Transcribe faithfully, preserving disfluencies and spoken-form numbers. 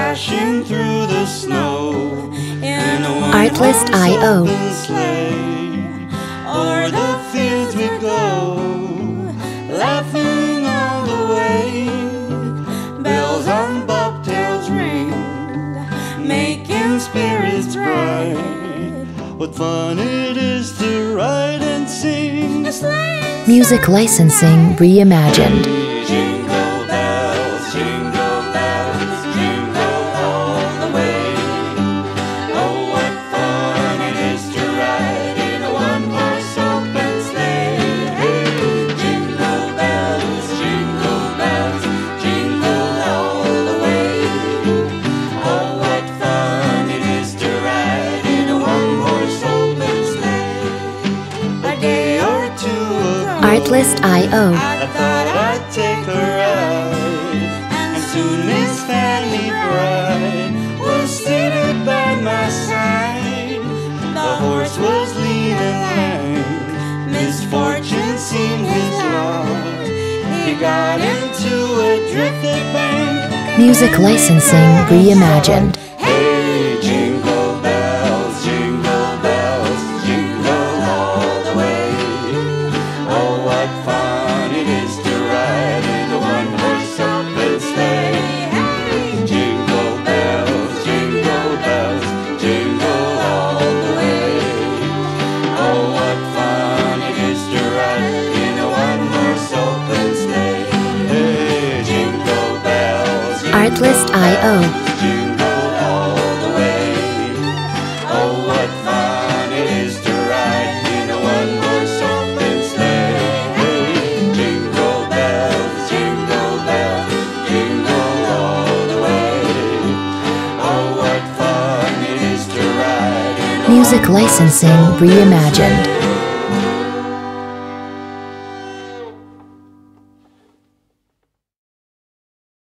dashing through the snow in a Artlist one-horse I O open sleigh. O'er the fields we go, laughing all the way. Bells on bobtails ring, making spirits bright. What fun it is to ride and sing. Music licensing reimagined. Jingle bells, jingle bells, jingle all the way. Oh, what fun it is to ride in a one-horse open sleigh. Hey, jingle bells, jingle bells, jingle all the way. Oh, what fun it is to ride in a one-horse open sleigh. A day or two ago, Artlist I O I thought I'd take a ride, and soon Miss Fanny Bride was seated by my side. The horse was lean and lank, misfortune seemed his lot. He got into a drifted bank. Music licensing reimagined. Hey, jingle bells, jingle bells, jingle all the way. Oh, what fun it is to ride in a one-horse open sleigh. Hey, jingle bells, jingle bells, jingle all the way. Oh, what fun it is to ride in a one-horse open sleigh. Hey, jingle bells, jingle Artlist I O jingle all the way. Oh, what fun it is to ride in a one-horse open sleigh. Hey, jingle bells, jingle bells, jingle all the way. Oh, what fun it is to ride in a Music licensing reimagined.